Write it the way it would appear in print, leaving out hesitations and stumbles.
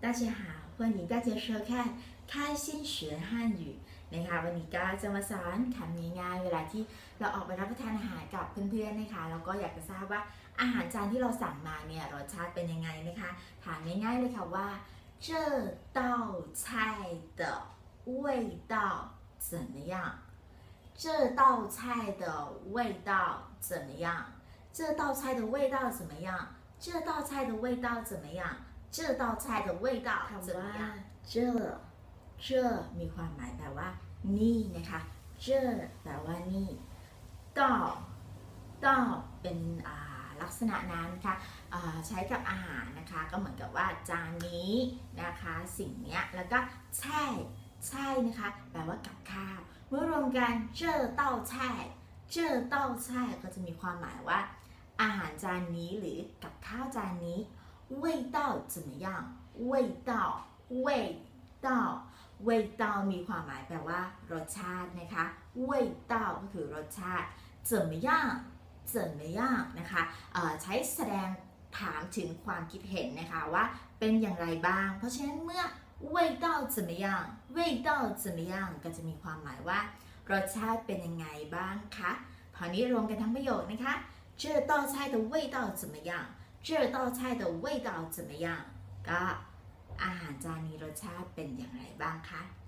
大家好，欢迎大家收看开心学汉语นะคะวันนี้ก็จะมาสอนคำง่ายๆเวลาที่เราออกไปรับประทานอาหารกับเพื่อนๆนะคะแล้วก็อยากจะทราบว่าอาหารจานที่เราสั่งมาเนี่ยรสชาติเป็นยังไงนะคะถามง่ายๆเลยค่ะว่า这道菜的味道怎么样这道菜的味道怎么样这道菜的味道怎么样这道菜的味道怎么样这道菜的味道怎么样เจมีความหมายแปลว่านี่นะคะเจแปลว่านี่ต่อเป็นลักษณะนั้นนะคะใช้กับอาหารนะคะก็เหมือนกับว่าจานนี้นะคะสิ่งนี้แล้วก็ใช่นะคะแปลว่ากับข้าวเมื่อรวมกันเต้าแช่ก็จะมีความหมายว่าอาหารจานนี้หรือกับข้าวจานนี้味道怎么样味道มีความหมายแปลว่ารสชาตินะคะ味道ก็คือรสชาติ怎么样นะคะใช้แสดงถามถึงความคิดเห็นนะคะว่าเป็นอย่างไรบ้างเพราะฉะนั้นเมื่อ味道怎么样ก็จะมีความหมายว่ารสชาติเป็นยังไงบ้างคะคราวนี้รวมกันทั้งประโยคนะคะ这道菜的味道怎么样这道菜的味道怎么样ก็อาหารจานนี้รสชาติเป็นอย่างไรบ้างคะ